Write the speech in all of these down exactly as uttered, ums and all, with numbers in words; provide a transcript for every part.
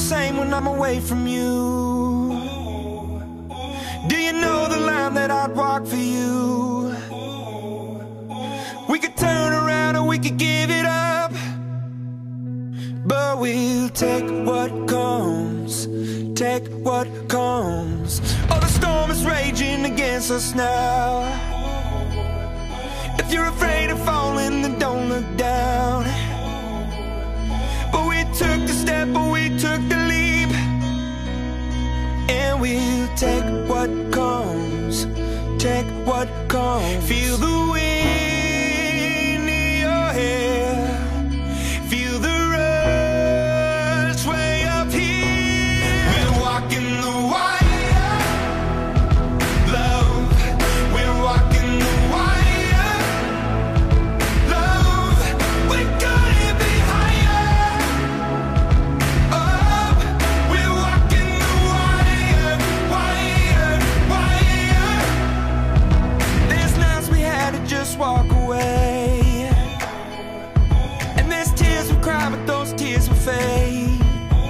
same when I'm away from you. Do you know the line that I'd walk for you? We could turn around or we could give it up, but we'll take what comes, take what comes. Oh, the storm is raging against us now. If you're afraid of falling, then don't look down. But we took the step, but we took the leap, and we'll take what comes, take what comes. Feel the wind in your hair, feel the rush way up here. We're walking the wire, love. We're walking the wire, love. We're gonna be higher, up. We're walking the wire, wire, wire. There's nights we had to just walk away, and there's tears we cry, but those tears will fade.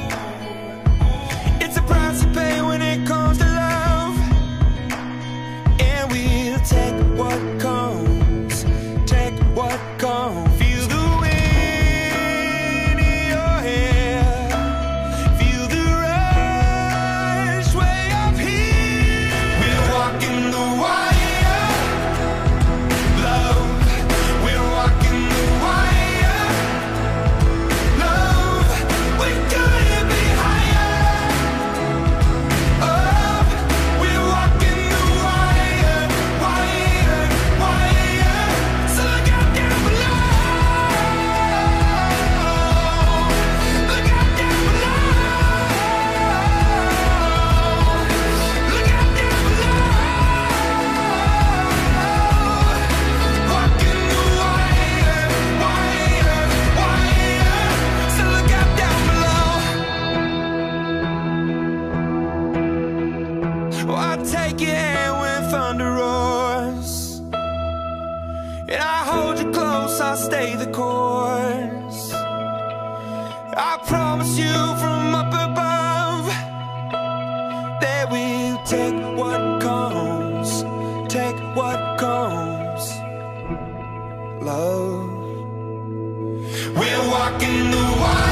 It's a price you pay when it comes to love, and we'll take what comes, take what comes. Feel the wind in your hair, feel the rush way up here. We're walking the wire, love. We're walking the wire, love. We're gonna be higher, up. We're walking the wire, wire, wire. So look out down below, look out down below, look out down below. Walking the wire, wire, wire. So look out down below. Oh, I'll take your hand when thunder roars, and I hold you close, I'll stay the course. I promise you from up above that we'll take what comes, take what comes, love. We're walking the wire.